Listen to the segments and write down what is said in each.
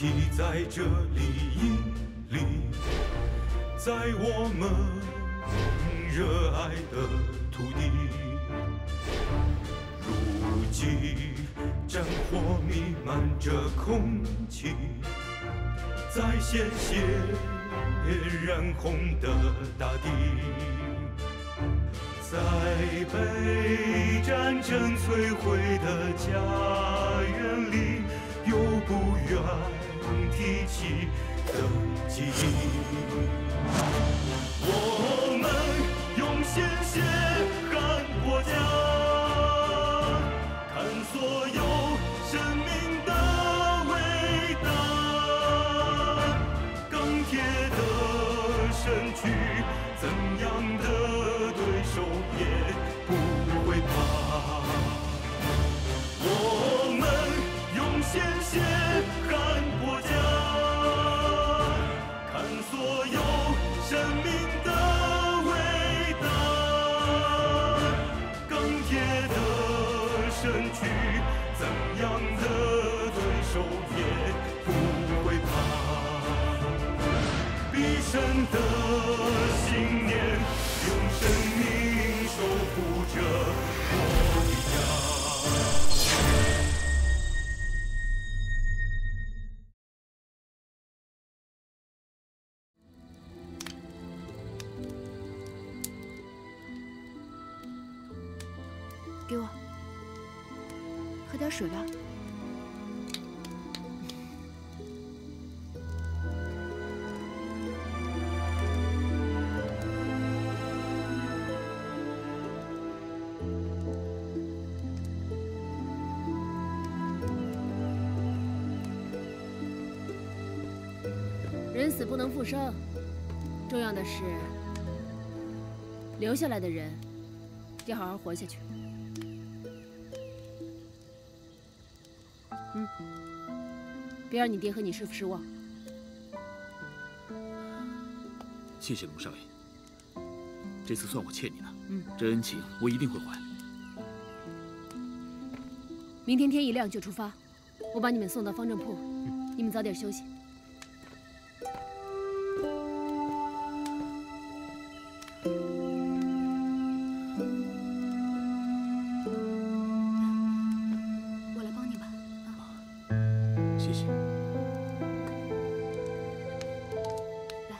记在这里里，在我们热爱的土地。如今战火弥漫着空气，在鲜血染红的大地，在被战争摧毁的家园里，有不愿提起的记忆。我们用鲜血喊国家，看所有生命的伟大，钢铁的身躯，怎样的对手也不会怕。我们用鲜血喊国家，看所有生命的伟大，钢铁的身躯，怎样的对手也不会怕。毕生的信念，用生命守护着我的家。 给我喝点水吧。 人死不能复生，重要的是留下来的人得好好活下去。别让你爹和你师傅失望。 谢谢龙少爷，这次算我欠你的，这恩情我一定会还。 明天天一亮就出发，我把你们送到方正铺，你们早点休息。 我来帮你吧。 谢谢。 来，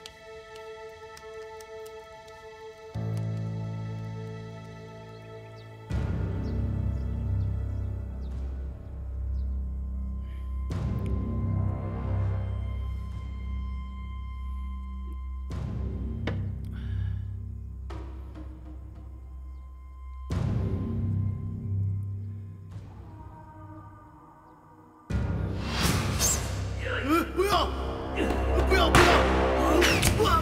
不要！不要！不要！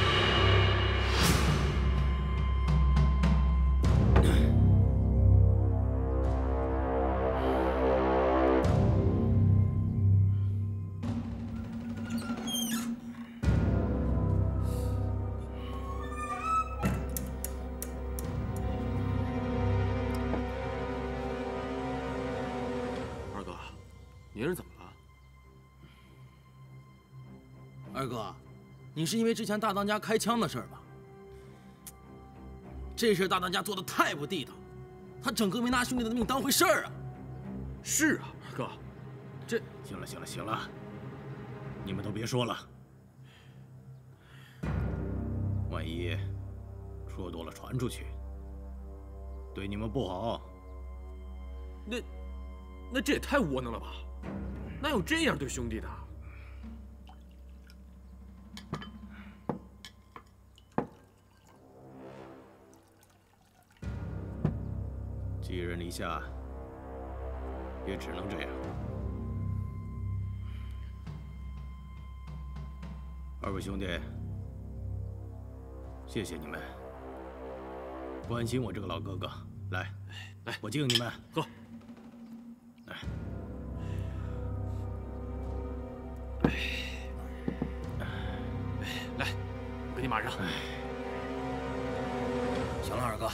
二哥，您是怎么了？ 二哥，你是因为之前大当家开枪的事儿吧？这事大当家做的太不地道，他整个没拿兄弟的命当回事儿啊！ 是啊，二哥，这行了，你们都别说了。万一说多了传出去，对你们不好。 那这也太窝囊了吧？哪有这样对兄弟的？ 寄人篱下，也只能这样。二位兄弟，谢谢你们关心我这个老哥哥。来，我敬你们， 喝。 来， 来，我给你马上。 行了，二哥。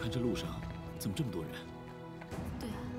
看这路上怎么这么多人？ 对啊。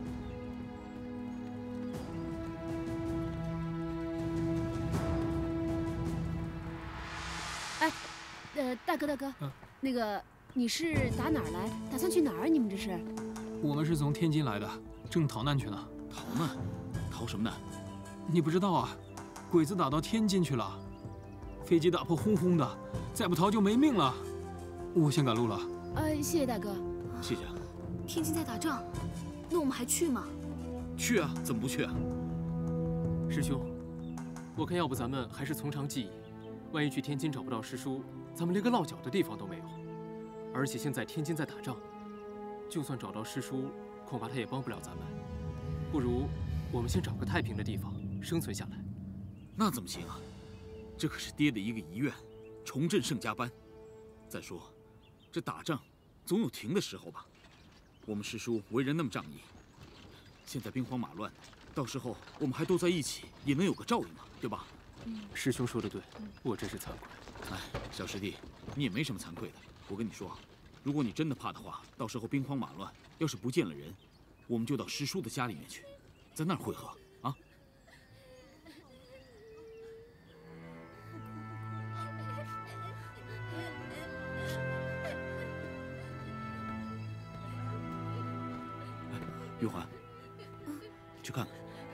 哎，大哥，那个你是打哪儿来？打算去哪儿？你们这是？ 我们是从天津来的，正逃难去呢。 逃难？逃什么难？ 你不知道啊？鬼子打到天津去了，飞机打破轰轰的，再不逃就没命了。我先赶路了。 谢谢大哥。 谢谢啊。 天津在打仗，那我们还去吗？ 去啊，怎么不去啊？ 师兄，我看要不咱们还是从长计议。万一去天津找不到师叔，咱们连个落脚的地方都没有。而且现在天津在打仗，就算找到师叔，恐怕他也帮不了咱们。不如我们先找个太平的地方生存下来。 那怎么行啊？这可是爹的一个遗愿，重振盛家班。再说，这打仗总有停的时候吧？我们师叔为人那么仗义，现在兵荒马乱，到时候我们还都在一起，也能有个照应嘛，对吧？ 师兄说的对，我真是惭愧。 哎，小师弟，你也没什么惭愧的。我跟你说，如果你真的怕的话，到时候兵荒马乱，要是不见了人，我们就到师叔的家里面去，在那儿会合啊。哎，玉环，去看看。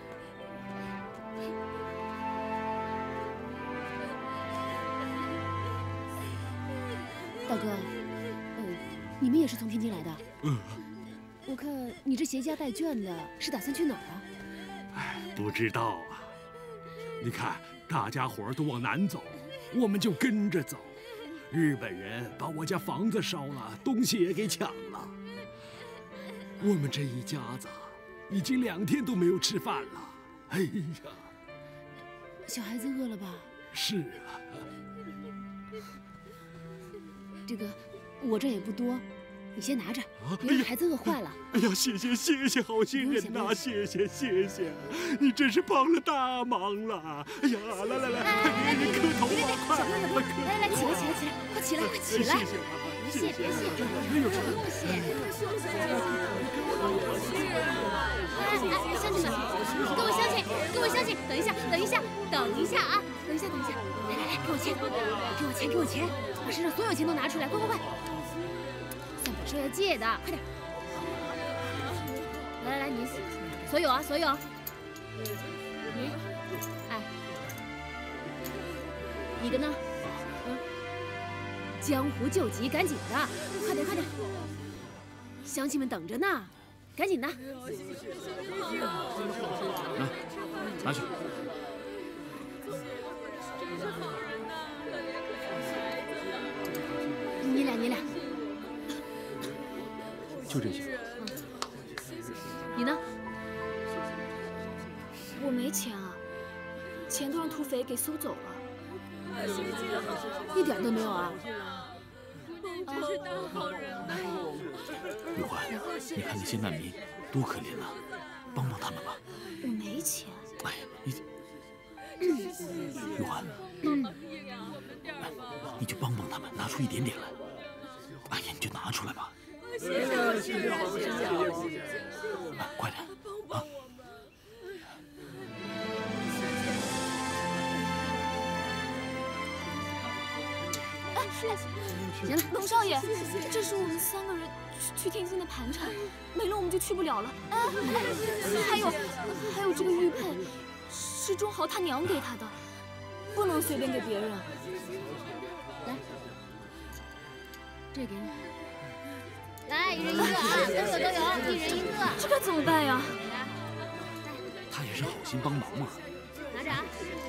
大哥，你们也是从天津来的？我看你这携家带眷的，是打算去哪儿啊？ 哎，不知道啊。你看，大家伙儿都往南走，我们就跟着走。日本人把我家房子烧了，东西也给抢了。我们这一家子已经2天都没有吃饭了。哎呀， 小孩子饿了吧？ 是啊。 这个我这也不多，你先拿着，别让孩子饿坏了。 哎呀，谢谢好心人呐，谢谢，你真是帮了大忙了。哎呀，来，你磕头啊，快！ 来，起来，快起来！ 谢谢， 别谢，不用谢。哎，乡亲们，各位乡亲，等一下啊，等一下，来，给我钱，把身上所有钱都拿出来，快！算本少爷借的，快点！来，你所有啊！你，哎，你的呢？江湖救急，赶紧的，快点！乡亲们等着呢，赶紧的！ 拿去。 你俩， 就这些。 你呢？ 我没钱啊，钱都让土匪给搜走了， 一点都没有啊！ 玉环，你看那些难民多可怜啊，帮他们吧。 我没钱。 哎，玉环，你就帮他们，拿出一点点来。哎呀，你就拿出来吧。 谢谢， 哎，快点啊！ 行了， 龙少爷，这是我们3个人去天津的盘缠，没了我们就去不了了。还有这个玉佩，是钟豪他娘给他的，不能随便给别人。 来，这给你。来，一人一个啊，都有，一人一个。 这该怎么办呀？ 他也是好心帮忙嘛。 拿着啊，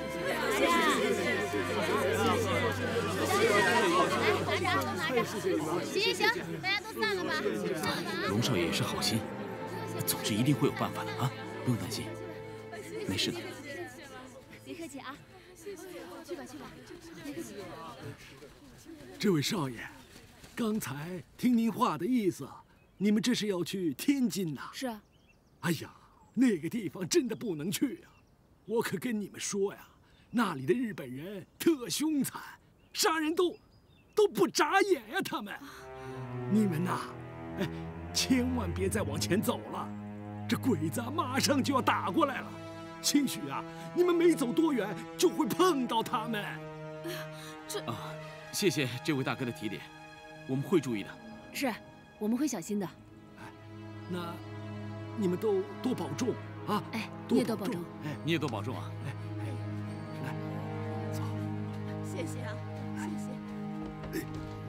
拿着，行，大家都散了吧， 龙少爷也是好心，总之一定会有办法的啊，不用担心，没事的。 别客气啊，去吧，别客气。 这位少爷，刚才听您话的意思，你们这是要去天津呐？ 是啊。 哎呀，那个地方真的不能去啊！我可跟你们说呀，那里的日本人特凶残，杀人都不眨眼呀！他们，你们呐， 哎，千万别再往前走了，这鬼子马上就要打过来了。兴许啊，你们没走多远就会碰到他们。 这啊，谢谢这位大哥的提点，我们会注意的。 是，我们会小心的。 那你们都多保重啊！ 哎，你也多保重。 哎， 你也多保重啊！ 哎，来，走。 谢谢啊，谢谢。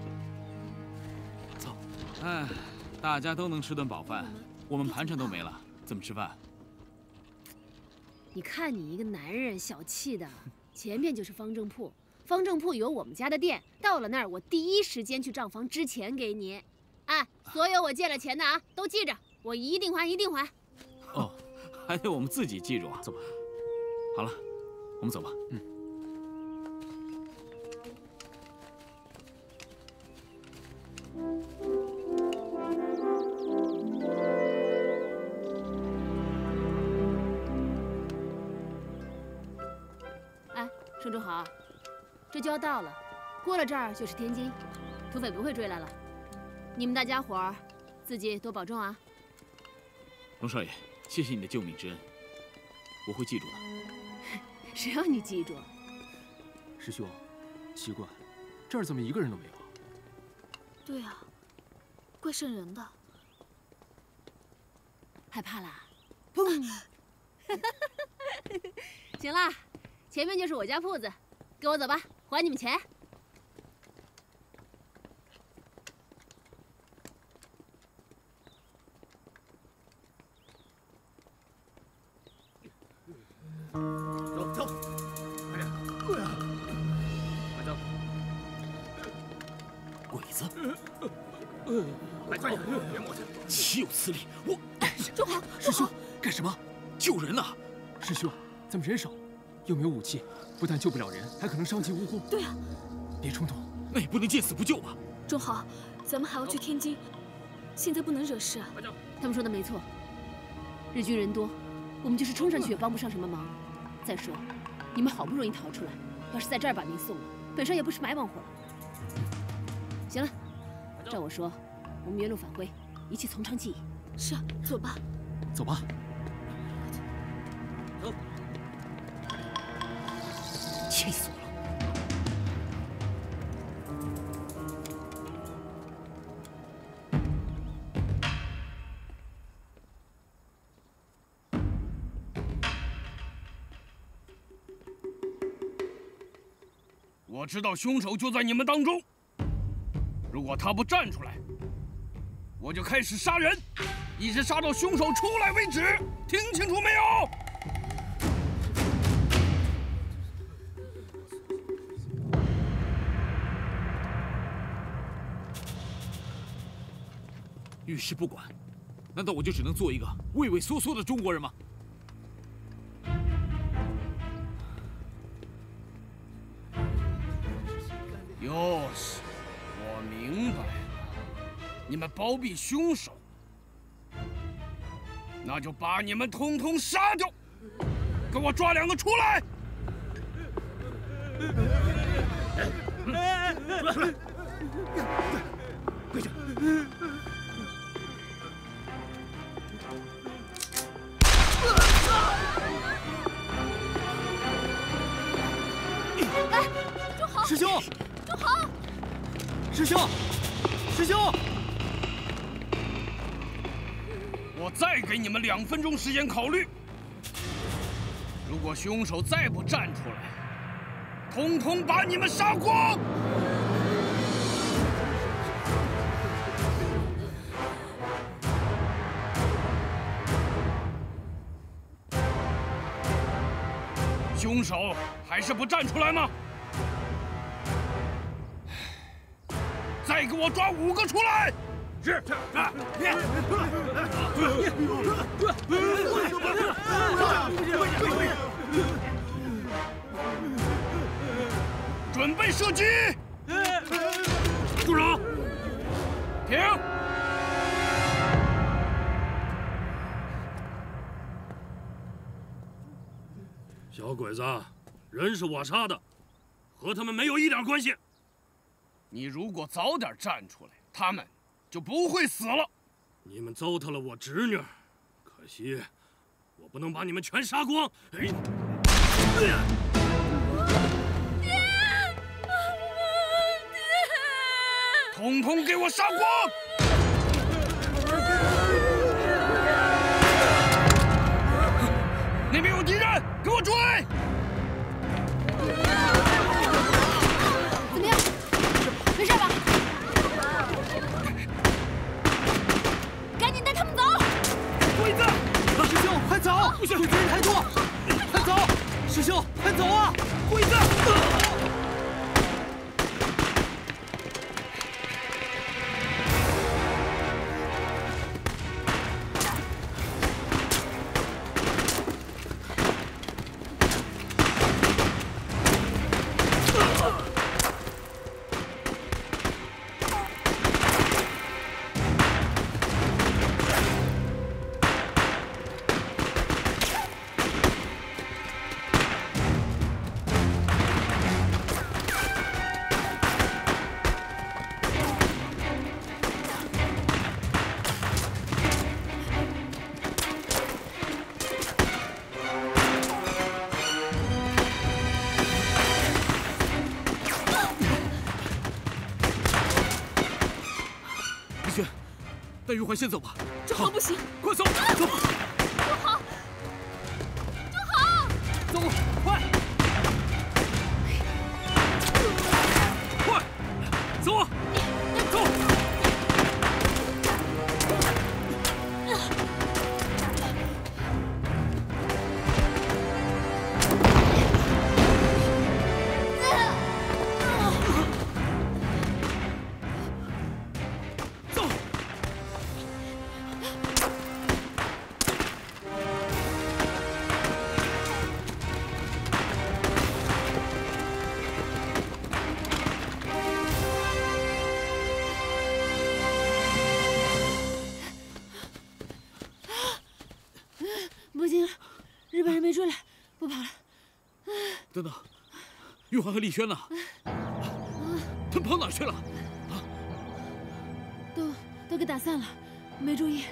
走。 哎，大家都能吃顿饱饭，我们盘缠都没了，怎么吃饭？ 你看你一个男人，小气的。前面就是方正铺，方正铺有我们家的店，到了那儿我第一时间去账房支钱给你。哎，所有我借了钱的啊，都记着，我一定还，一定还。 哦，还得我们自己记住啊。 走吧。 好了，我们走吧。 嗯。 盛忠豪，这就要到了，过了这儿就是天津，土匪不会追来了。你们大家伙儿自己多保重啊！ 龙少爷，谢谢你的救命之恩，我会记住的。 谁让你记住？ 师兄，奇怪，这儿怎么一个人都没有？ 对啊，怪瘆人的。 害怕啦？砰！行了。前面就是我家铺子，跟我走吧，还你们钱。 走走，快点！快走！ 鬼子！ 快点！别磨叽！ 岂有此理！我…… 忠豪， 师兄，干什么？ 救人啊！ 师兄，咱们人少。又没有武器，不但救不了人，还可能伤及无辜。 对啊， 别冲动， 那也不能见死不救吧？ 忠豪，咱们还要去天津，现在不能惹事啊。 他们说的没错，日军人多，我们就是冲上去也帮不上什么忙。再说，你们好不容易逃出来，要是在这儿把命送了，本少爷不是埋亡活了。行了，照我说，我们原路返回，一切从长计议。 是啊，走吧。 走吧。 走。 气死我了！ 我知道凶手就在你们当中。如果他不站出来，我就开始杀人，一直杀到凶手出来为止。听清楚没有？ 遇事不管，难道我就只能做一个畏畏缩缩的中国人吗？ 哟西，我明白了，你们包庇凶手，那就把你们统统杀掉！给我抓2个出来！ 跪下！ 哎，忠豪！ 师兄！ 忠豪！ 师兄！师兄！ 我再给你们2分钟时间考虑。如果凶手再不站出来，统统把你们杀光！凶手还是不站出来吗？再给我抓5个出来！是。准备射击！住手！停！ 小鬼子，人是我杀的，和他们没有一点关系。 你如果早点站出来，他们就不会死了。 你们糟蹋了我侄女，可惜我不能把你们全杀光。哎，统统给我杀光！那边有敌人，给我追！ 怎么样？没事吧？赶紧带他们走！ 鬼子，师兄，快走！鬼子人太多，快走！师兄，快走啊！鬼子！ 带玉环先走吧。 周航不行， 快走，走！ 周航，周航， 走，快！ 快，走啊！走！ 不行了，日本人没追来，不跑了。 等等，玉环和丽轩呢？他们跑哪去了？ 都给打散了，没注意。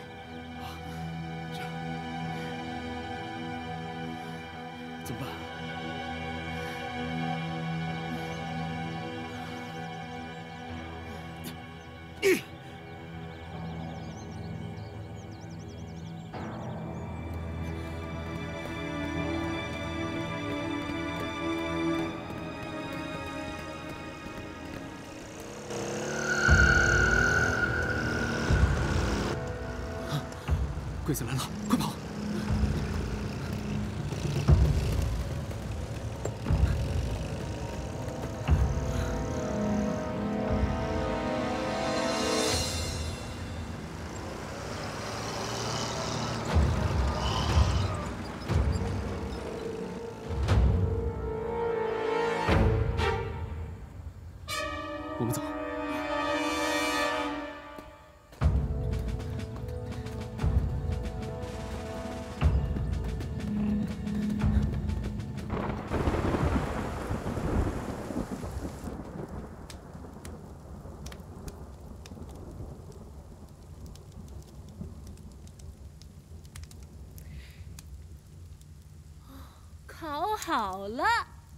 怎么办？ 鬼子来了，快跑！我们走。 烤好了，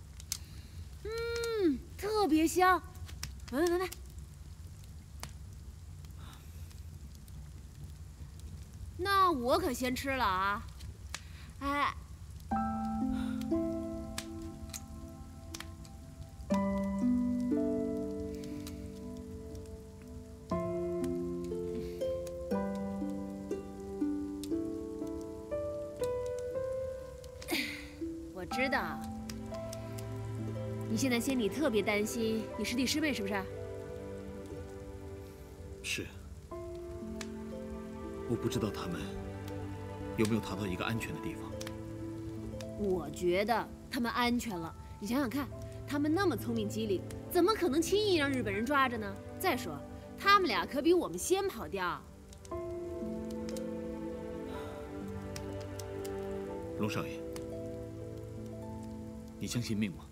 特别香。闻闻。那我可先吃了啊！哎，我知道，你现在心里特别担心你师弟师妹，是不是？ 是。我不知道他们有没有逃到一个安全的地方。 我觉得他们安全了。你想想看，他们那么聪明机灵，怎么可能轻易让日本人抓着呢？再说，他们俩可比我们先跑掉。 龙少爷，你相信命吗？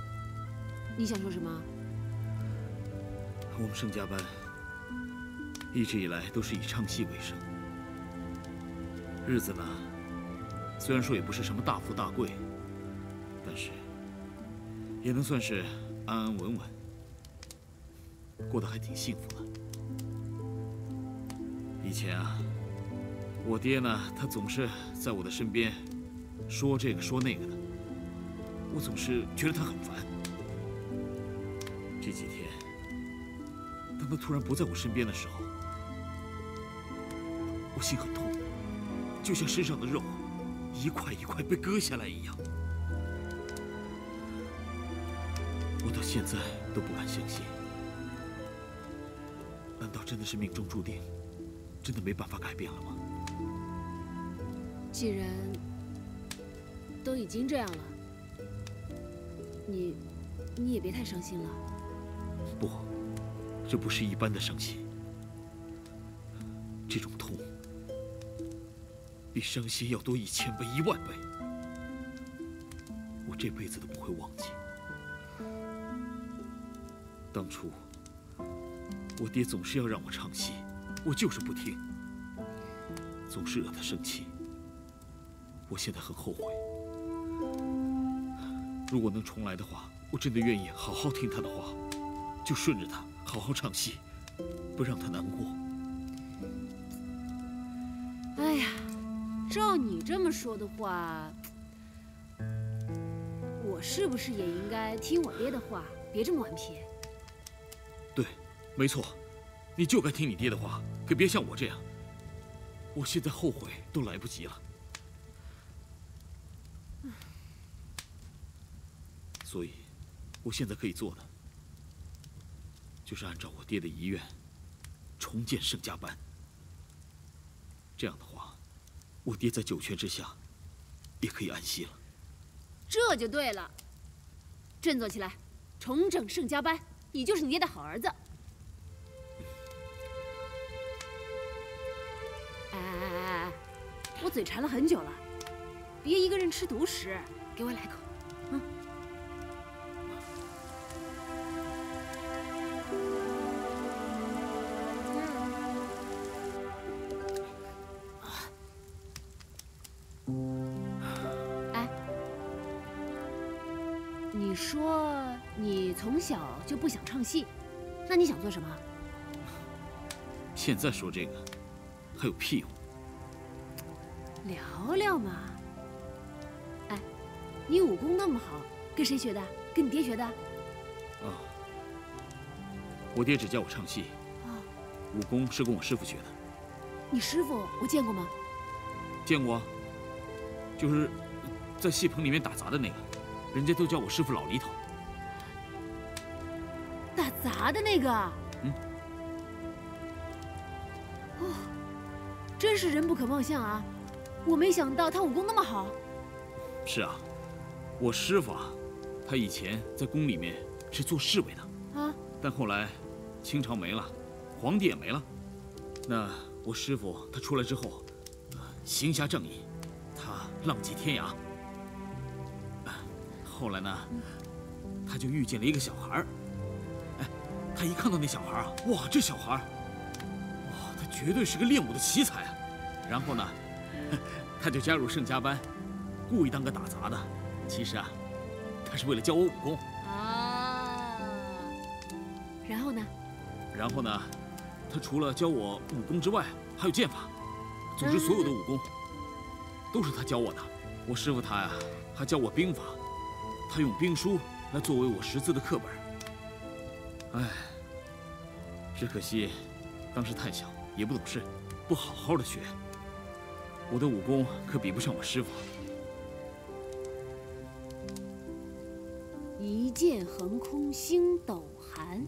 你想说什么？ 我们盛家班一直以来都是以唱戏为生，日子呢，虽然说也不是什么大富大贵，但是也能算是安安稳稳，过得还挺幸福的。以前啊，我爹呢，他总是在我的身边说这个说那个的，我总是觉得他很烦。这几天，当他突然不在我身边的时候，我心很痛，就像身上的肉一块一块被割下来一样。我到现在都不敢相信，难道真的是命中注定，真的没办法改变了吗？ 既然都已经这样了，你也别太伤心了。 不，这不是一般的伤心，这种痛比伤心要多1000倍、10000倍，我这辈子都不会忘记。当初我爹总是要让我唱戏，我就是不听，总是惹他生气。我现在很后悔，如果能重来的话，我真的愿意好好听他的话，就顺着他好好唱戏，不让他难过。 哎呀，照你这么说的话，我是不是也应该听我爹的话，别这么顽皮？ 对，没错，你就该听你爹的话，可别像我这样。我现在后悔都来不及了。所以，我现在可以做的，就是按照我爹的遗愿，重建盛家班。这样的话，我爹在九泉之下，也可以安息了。 这就对了，振作起来，重整盛家班，你就是你爹的好儿子。哎，我嘴馋了很久了，别一个人吃独食，给我来口。嗯。你说你从小就不想唱戏，那你想做什么？ 现在说这个还有屁用？ 聊聊嘛。哎，你武功那么好，跟谁学的？跟你爹学的？ 啊，我爹只教我唱戏，武功是跟我师傅学的。 你师傅我见过吗？ 见过啊，就是在戏棚里面打杂的那个。人家都叫我师傅老李头。 打杂的那个？ 嗯。 哦，真是人不可貌相啊！我没想到他武功那么好。 是啊，我师傅啊，他以前在宫里面是做侍卫的啊，但后来清朝没了，皇帝也没了，那我师傅他出来之后，行侠仗义，他浪迹天涯。后来呢，他就遇见了一个小孩儿。哎，他一看到那小孩啊，哇，这小孩，哇，他绝对是个练武的奇才啊。然后呢，他就加入盛家班，故意当个打杂的。其实啊，他是为了教我武功啊。然后呢？ 然后呢，他除了教我武功之外，还有剑法。总之，所有的武功都是他教我的。我师傅他呀，还教我兵法。他用兵书来作为我识字的课本。哎，只可惜当时太小，也不懂事，不好好的学。我的武功可比不上我师傅。 一剑横空星斗寒，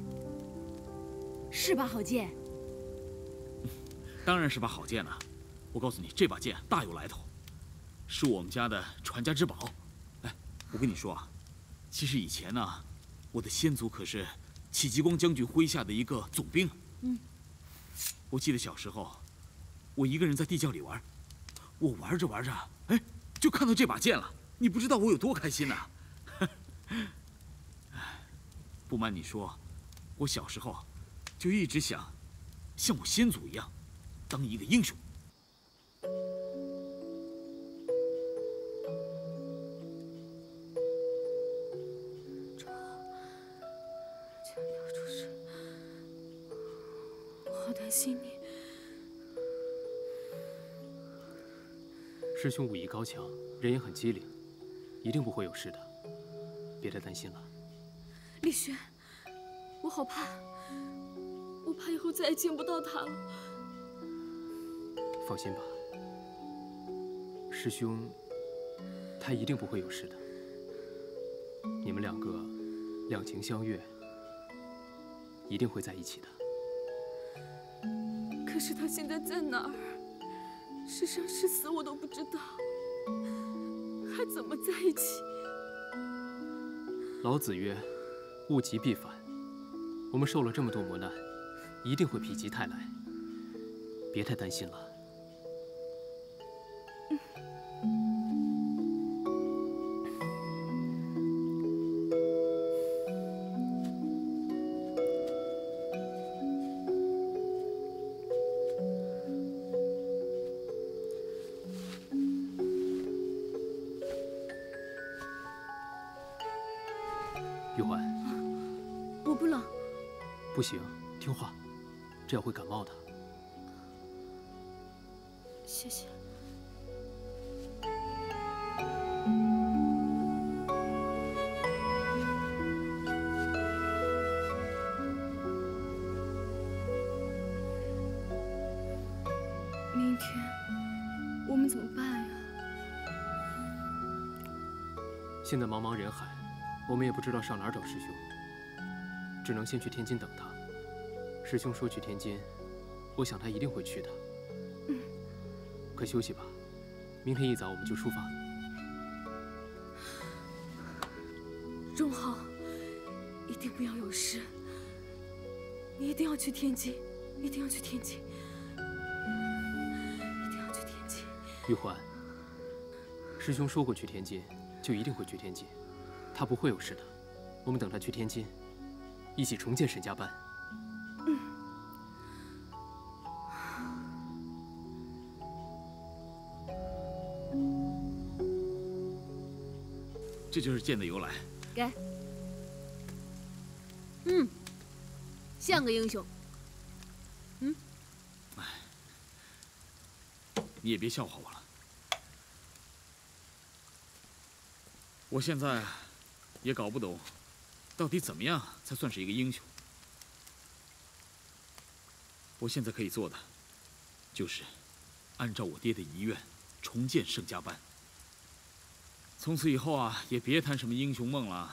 是把好剑？ 当然是把好剑了。我告诉你，这把剑大有来头，是我们家的传家之宝。我跟你说啊，其实以前呢，我的先祖可是戚继光将军麾下的一个总兵。嗯，我记得小时候，我一个人在地窖里玩，我玩着玩着，哎，就看到这把剑了。你不知道我有多开心呐！不瞒你说，我小时候就一直想像我先祖一样，当一个英雄。 千万不要出事，我好担心你。 师兄武艺高强，人也很机灵，一定不会有事的，别太担心了。 丽轩，我好怕，我怕以后再也见不到他了。 放心吧，师兄，他一定不会有事的。你们两个两情相悦，一定会在一起的。 可是他现在在哪儿？是生是死我都不知道，还怎么在一起？ 老子曰：“物极必反。”我们受了这么多磨难，一定会否极泰来。别太担心了。玉环， 我不冷。 不行，听话，这样会感冒的。 谢谢。明天我们怎么办呀？ 现在茫茫人海，我们也不知道上哪儿找师兄，只能先去天津等他。师兄说去天津，我想他一定会去的。快休息吧，明天一早我们就出发。 钟浩，一定不要有事。你一定要去天津，一定要去天津，一定要去天津。 玉环，师兄说过去天津，就一定会去天津，他不会有事的。我们等他去天津，一起重建沈家班。 这就是剑的由来。 给。像个英雄。 你也别笑话我了。我现在也搞不懂，到底怎么样才算是一个英雄。我现在可以做的，就是按照我爹的遗愿，重建盛家班。从此以后啊，也别谈什么英雄梦了。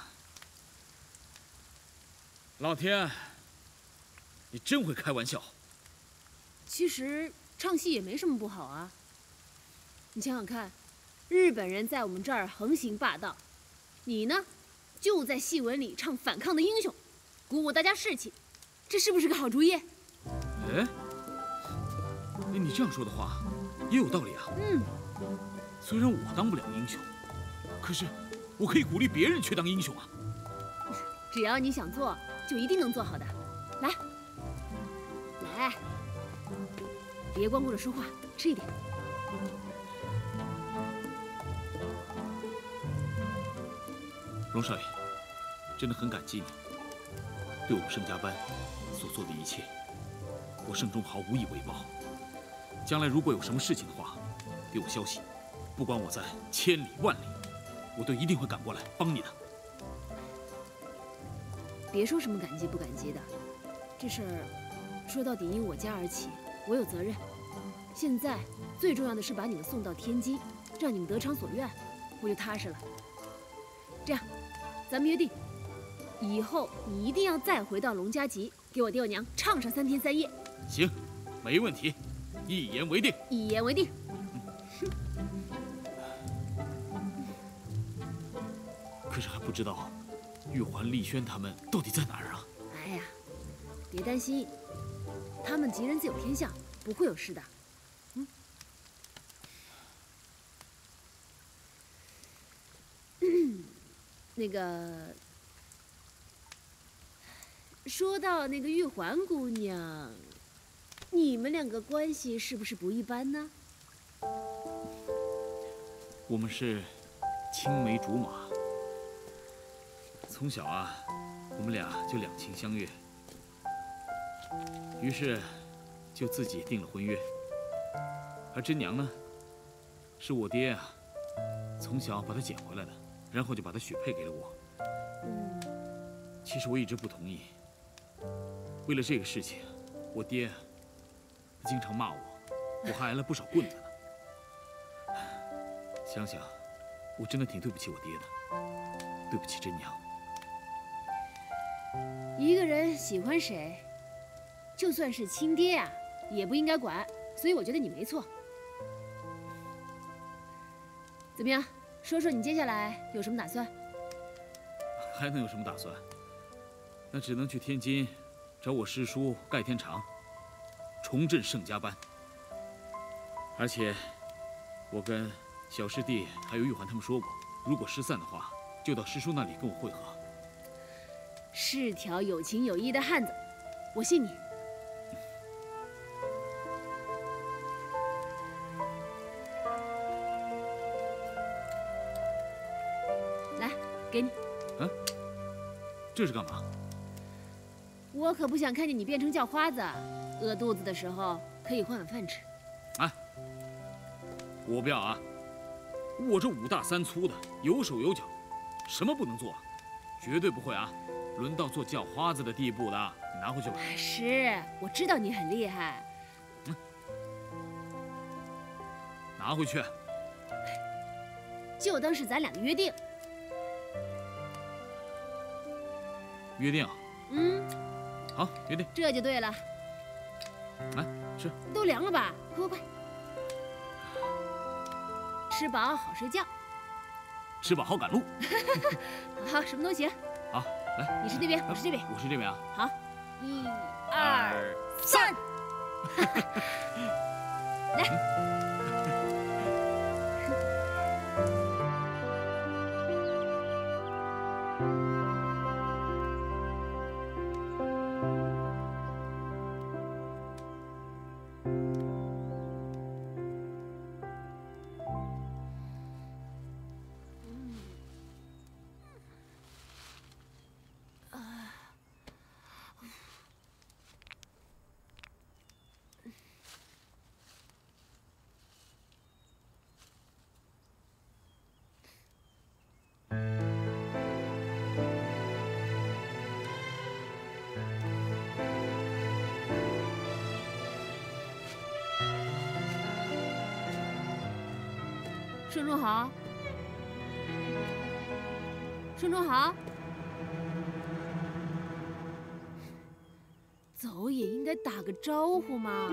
老天，你真会开玩笑。 其实唱戏也没什么不好啊。你想想看，日本人在我们这儿横行霸道，你呢，就在戏文里唱反抗的英雄，鼓舞大家士气，这是不是个好主意？ 哎，你这样说的话，也有道理啊。虽然我当不了英雄，可是我可以鼓励别人去当英雄啊。 只要你想做，就一定能做好的。来，来，别光顾着说话，吃一点。 荣少爷，真的很感激你对我们盛家班所做的一切，我盛中豪无以为报。将来如果有什么事情的话，给我消息，不管我在千里万里，我都一定会赶过来帮你的。 别说什么感激不感激的，这事儿说到底因我家而起，我有责任。现在最重要的是把你们送到天津，让你们得偿所愿，我就踏实了。这样，咱们约定，以后你一定要再回到龙家集，给我爹我娘唱上3天3夜。 行，没问题，一言为定。 一言为定。 可是还不知道玉环、丽轩他们到底在哪儿啊？ 哎呀，别担心，他们吉人自有天相，不会有事的。那个，说到那个玉环姑娘， 你们两个关系是不是不一般呢？ 我们是青梅竹马，从小啊，我们俩就两情相悦，于是就自己定了婚约。而真娘呢，是我爹啊，从小把她捡回来的，然后就把她许配给了我。其实我一直不同意，为了这个事情，我爹经常骂我，我还挨了不少棍子呢。想想，我真的挺对不起我爹的，对不起真娘。 一个人喜欢谁，就算是亲爹啊，也不应该管。所以我觉得你没错。怎么样？说说你接下来有什么打算？ 还能有什么打算？那只能去天津，找我师叔盖天长，重振盛家班。而且，我跟小师弟还有玉环他们说过，如果失散的话，就到师叔那里跟我会合。 是条有情有义的汉子，我信你。来，给你。 啊？这是干嘛？ 我可不想看见你变成叫花子，饿肚子的时候可以换碗饭吃。 啊！我不要啊！我这5大3粗的，有手有脚，什么不能做？绝对不会啊！轮到做叫花子的地步的，你拿回去吧。 是，我知道你很厉害。 拿回去。 就当是咱俩的约定。 约定。好，约定。 这就对了。 来，吃。 都凉了吧？快快快！吃饱好睡觉。 吃饱好赶路。 好，什么都行。 好，来。 你是那边，我是这边。 我是这边啊。 好，1、2、3。来。顺中好，顺中好，走也应该打个招呼嘛。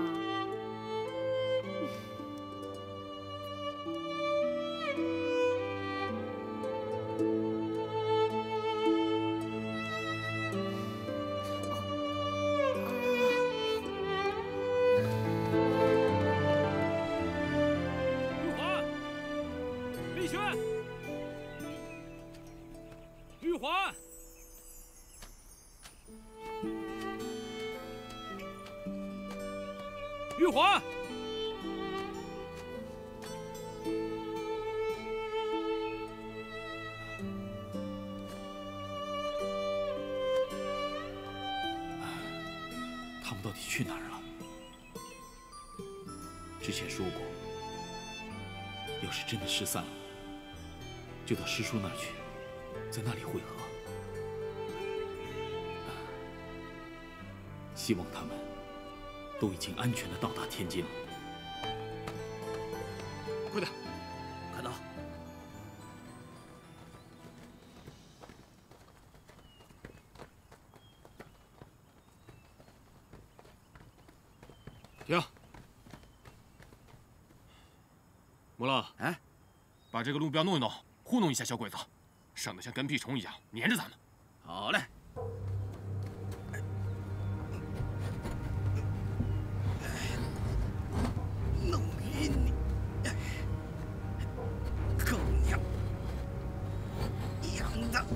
玉环，他们到底去哪儿了？之前说过，要是真的失散了，就到师叔那儿去，在那里会合。希望他们都已经安全地到达天津了。快点，看到。 停！穆勒， 哎， 把这个路标弄一弄，糊弄一下小鬼子，省得像跟屁虫一样粘着咱们。 好嘞。弄晕你！狗娘养的！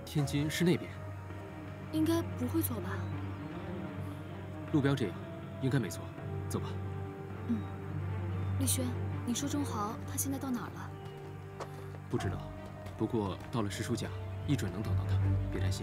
天津是那边。 应该不会错吧？ 路标这样，应该没错。走吧。 嗯，丽轩，你说钟豪他现在到哪儿了？ 不知道，不过到了师叔家，一准能等到他，别担心。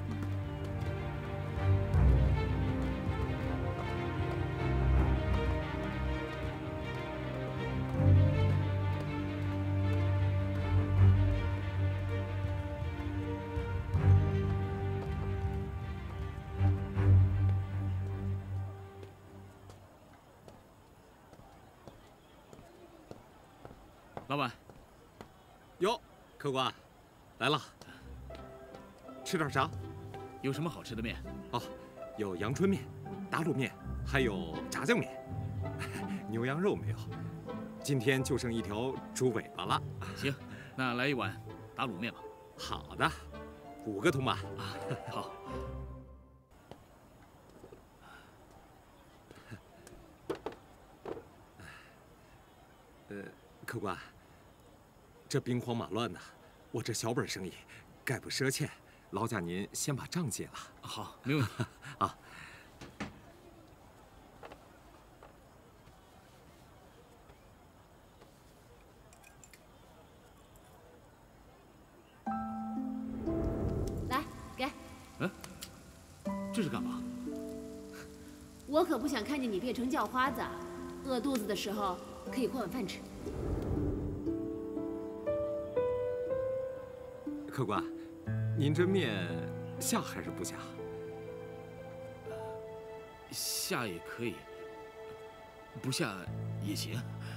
老板， 哟，客官，来了，吃点啥？ 有什么好吃的面？ 哦，有阳春面、打卤面，还有炸酱面。牛羊肉没有，今天就剩一条猪尾巴了。 行，那来一碗打卤面吧。 好的，5个铜板。 啊，好。 客官。这兵荒马乱的，我这小本生意，概不赊欠，劳驾您先把账结了。 好，没问题啊。 来，给。 嗯，这是干嘛？ 我可不想看见你变成叫花子，饿肚子的时候可以换碗饭吃。 客官，您这面下还是不下？ 下也可以，不下也行。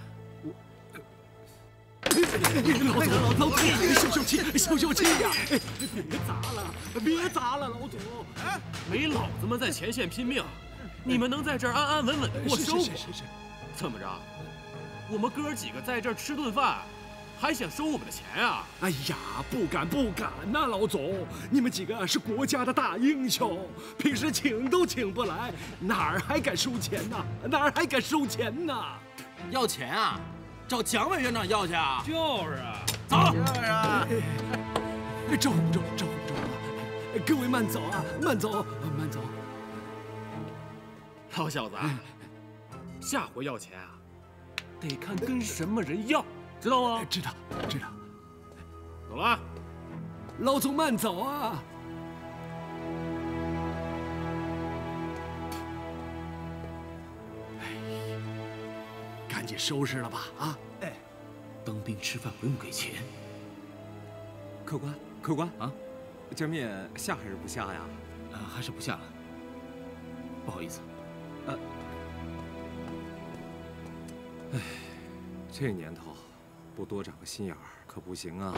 老总，消消气呀！别砸了，别砸了，老总！ 哎，没老子们在前线拼命，你们能在这儿安安稳稳的过生活？ 是。 怎么着？我们哥几个在这儿吃顿饭，还想收我们的钱啊？ 哎呀，不敢呐，老总！你们几个是国家的大英雄，平时请都请不来，哪儿还敢收钱呢？ 要钱啊？找蒋委员长要去啊？ 就是啊， 走。 就是啊。招呼，各位慢走啊，慢走。 老小子，下回要钱啊，得看跟什么人要，知道吗？ 知道。 走了。 老总慢走啊。赶紧收拾了吧啊！ 哎，当兵吃饭不用给钱。 客官啊，这面下还是不下呀？ 还是不下了。不好意思。 哎，这年头，不多长个心眼儿可不行啊。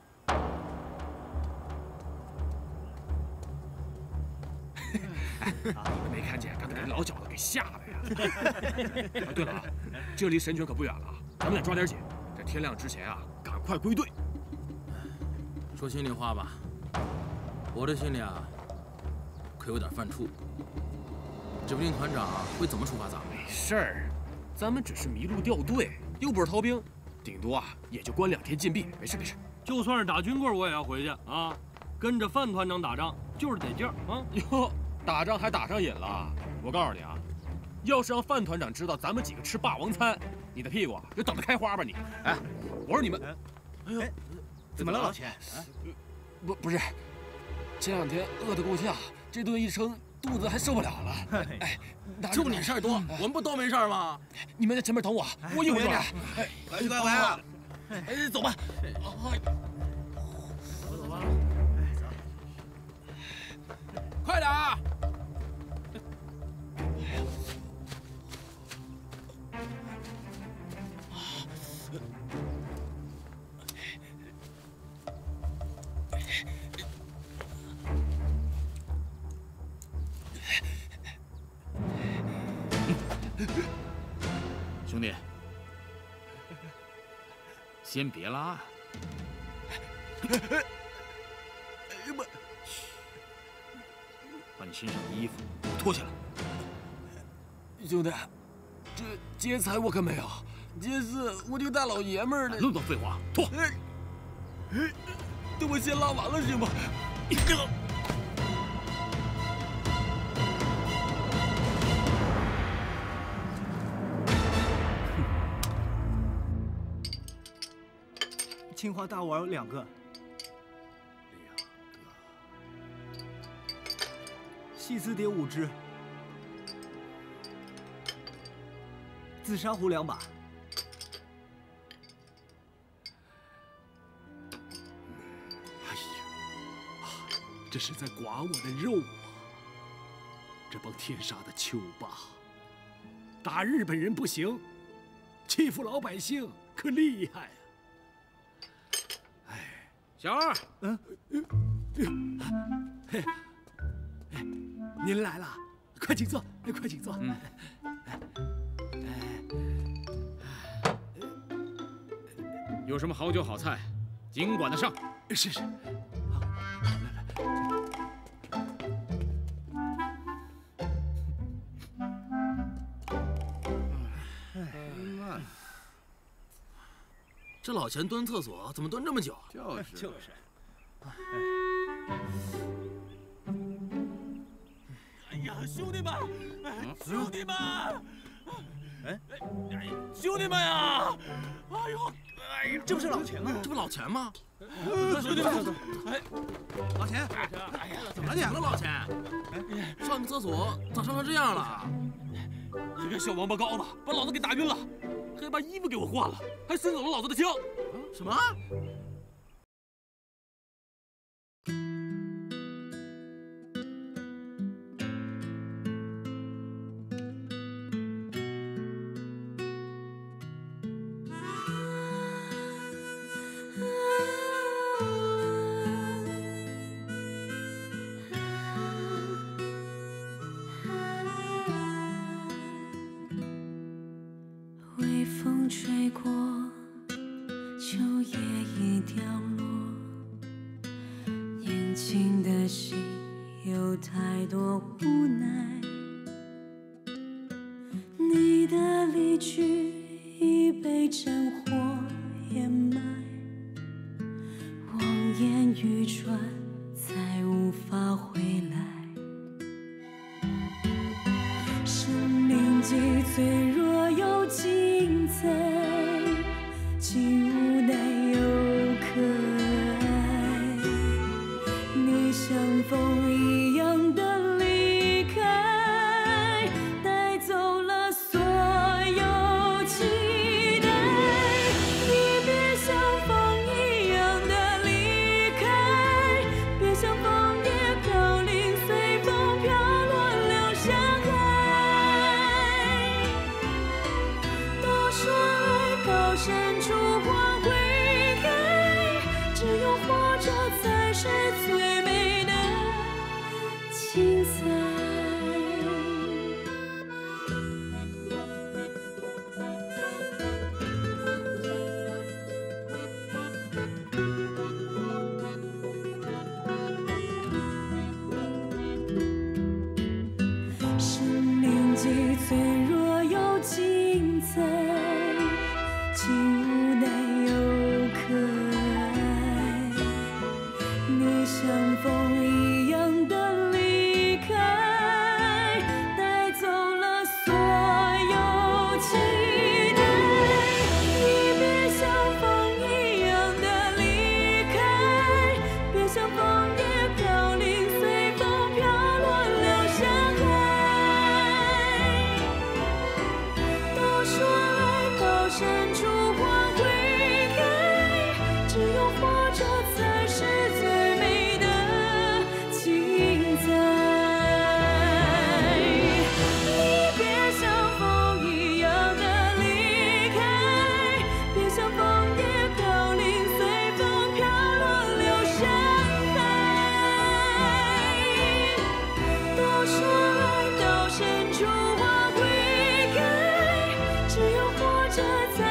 你们没看见刚才给老小子给吓的呀？对了啊，这离神泉可不远了，咱们得抓点紧，这天亮之前啊，赶快归队。 说心里话吧，我这心里啊，可有点犯怵，指不定团长会怎么处罚咱们。 没事儿，咱们只是迷路掉队，又不是逃兵，顶多啊也就关2天禁闭，没事。 就算是打军棍，我也要回去啊！跟着范团长打仗就是得劲儿啊！ 哟，打仗还打上瘾了？我告诉你啊，要是让范团长知道咱们几个吃霸王餐，你的屁股就等着开花吧你！哎，我说你们， 哎呦，怎么了老钱？ 不是，前2天饿得够呛，这顿一撑肚子还受不了了。哎， 就你事儿多，我们不都没事吗？ 你们在前面等我，我一会儿就来。 快啊！ 哎，走吧。 走吧。快点啊！ 兄弟，先别拉。把你身上的衣服脱下来。 兄弟，这劫财我可没有，劫色我这个大老爷们儿呢。 论多废话，脱！ 等我先拉完了行吗？ 青花大碗2个，细丝碟5只，紫砂壶2把。 哎呀，这是在刮我的肉啊！这帮天杀的丘霸，打日本人不行，欺负老百姓可厉害啊！ 小二， 嘿，您来了，快请坐，快请坐。 有什么好酒好菜，尽管的上。 是。好， 来。这老钱蹲厕所怎么蹲这么久？ 就是。 哎呀，兄弟们，兄弟们，兄弟们呀！哎呦， 这不是老钱吗？ 这不老钱吗？ 兄弟们，哎， 老钱，哎呀，怎么了老钱？上个厕所咋伤成这样了？ 一个小王八羔子把老子给打晕了。 还把衣服给我换了，还伸走了老子的枪！ 什么？ 微风吹过，秋叶已掉落。年轻的心有太多无奈，你的离去已被战火掩埋，望眼欲穿，再无法回来。生命既脆弱又精彩，竟无奈又可爱。你像风一样的离开，带走了所有期待。你别像风一样的离开，别像枫叶飘零，随风飘落流向海。都说爱到深处花会开，只有活着才是最美的精彩。生命既脆弱又精彩，竟无奈又可爱。你像风一样的离开，带走了所有期待。你别像风一样的离开，别像枫叶飘零，随风飘落流向海。都说爱到深处花会开，只有活着才是最美的精彩。你别像风一样的离开，别像枫叶飘零，随风飘落流向海。都说爱到深处花会开，只有活着才